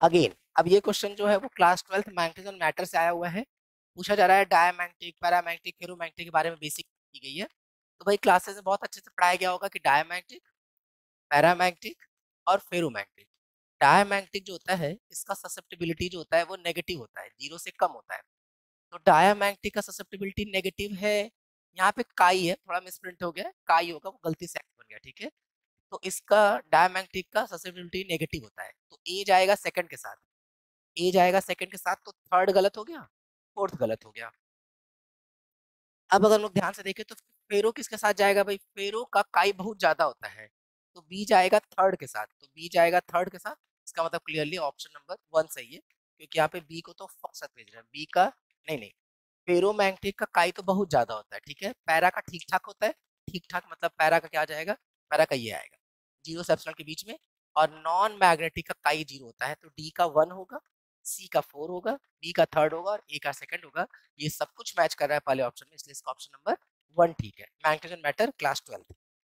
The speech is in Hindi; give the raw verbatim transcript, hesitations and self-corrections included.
अगेन अब ये क्वेश्चन जो है वो class twelfth magnetism and matter से आया हुआ है। पूछा जा रहा है डायमैग्नेटिक, पैरामैग्नेटिक, फेरोमैग्नेटिक के बारे में बेसिक की गई है। तो भाई क्लासेस में बहुत अच्छे से पढ़ाया गया होगा कि डायमैग्नेटिक, पैरामैग्नेटिक और फेरोमैग्नेटिक। डायमैग्नेटिक जो होता है इसका ससेप्टिबिलिटी जो होता है वो नेगेटिव होता है, जीरो से कम होता है। तो डायमैग्नेटिक का ससेप्टिबिलिटी नेगेटिव है। यहाँ पे काई है, थोड़ा मिसप्रिंट हो गया, काई होगा, वो गलती से एक्स बन गया, ठीक है। तो इसका डायमैग्नेटिक का ससेप्टिबिलिटी नेगेटिव होता है, तो ए जाएगा सेकंड के साथ। ए जाएगा सेकंड के साथ, तो थर्ड गलत हो गया, फोर्थ गलत हो गया। अब अगर लोग ध्यान से देखें तो फेरो किसके साथ जाएगा भाई, फेरो का काई बहुत ज्यादा होता है, तो बी जाएगा थर्ड के साथ। तो बी जाएगा थर्ड के साथ, इसका मतलब क्लियरली ऑप्शन नंबर वन सही है, क्योंकि यहाँ पे बी को तो फर्स्ट भेज रहे हैं, बी का नहीं नहीं। फेरोमैग्नेटिक का काई तो बहुत ज्यादा होता है, ठीक है। पैरा का ठीक ठाक होता है, ठीक ठाक मतलब पैरा का क्या जाएगा, पैरा का ये आएगा जीरो से एप्सिलॉन के बीच में। और नॉन मैग्नेटिक का काई जीरो होता है, तो डी का वन होगा, सी का फोर होगा, बी का थर्ड होगा और ए का सेकंड होगा। ये सब कुछ मैच कर रहा है पहले ऑप्शन में, इसलिए इसका ऑप्शन नंबर वन ठीक है। Magnetism and matter class twelfth.